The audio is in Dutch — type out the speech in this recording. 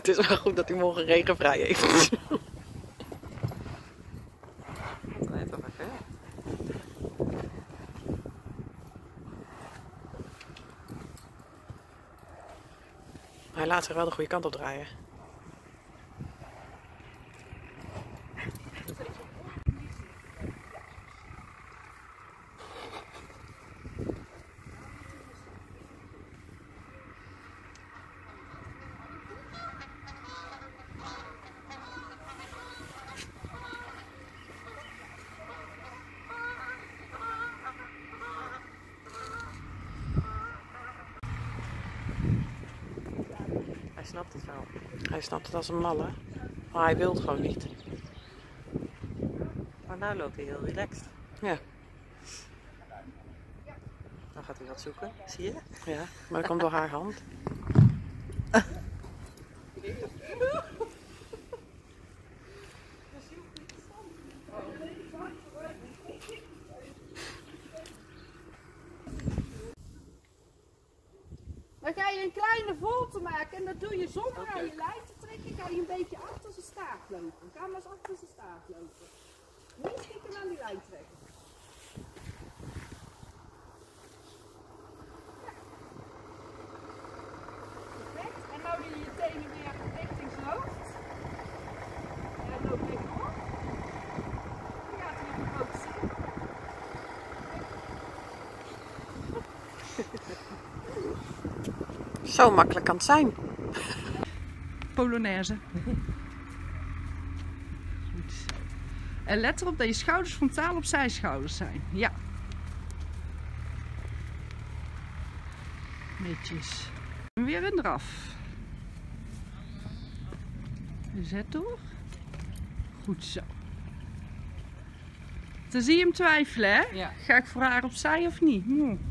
Het is wel goed dat hij morgen regenvrij heeft. Nee, toch even. Hij laat zich wel de goede kant op draaien. Hij snapt het wel. Hij snapt het als een malle, maar hij wil het gewoon niet. Maar nu loopt hij heel relaxed. Ja, Dan gaat hij wat zoeken, zie je? ja, maar dat komt door haar hand. Dan ga je een kleine volte maken en dat doe je zonder aan je lijn te trekken. Ga je een beetje achter zijn staart lopen. Ga maar eens achter zijn staart lopen. Niet schikken aan die lijn trekken. Ja. Perfect. En nou doe je je tenen weer richting zijn hoofd. En loop weer door. Dan gaat hij op de hoofd zitten. Zo makkelijk kan het zijn. Polonaise. Goed zo. En let erop dat je schouders frontaal op zijschouders zijn. Ja. Netjes. En weer een draf. Zet door. Goed zo. Dan zie je hem twijfelen, hè? Ja. Ga ik voor haar opzij of niet?